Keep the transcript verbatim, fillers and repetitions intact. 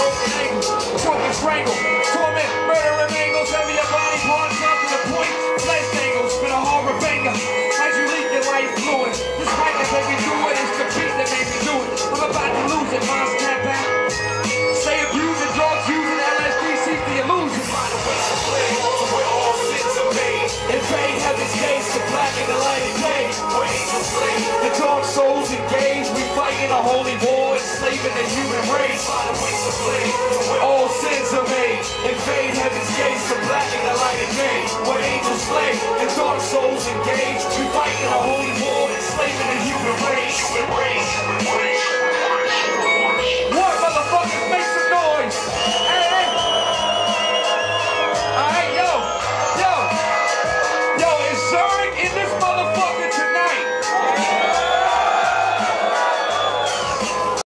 broken ankles, choke and strangle, torment, murder and mangles, heavy your body parts up to the point, flesh angles, been a horror banger, as you leak your life fluid, this mic that made me do it, it's the beat that made me do it, I'm about to lose it, minds tap out, stay abusing, drugs using, L S D sees the illusion, find a way to play, to where all sins are made, invade heaven's gates, the black and the light of day, where angels play, the dark souls engage, we fighting a holy war, enslaving the human race, find a way to play, to where all sins are made, invade heaven's gates, the black and the light of day, where angels play, the dark souls engage, we fighting a holy war, enslaving the human race, human race, human race. What motherfuckers, make some noise! Hey, hey! Alright, yo! Yo! Yo, is Zurich in the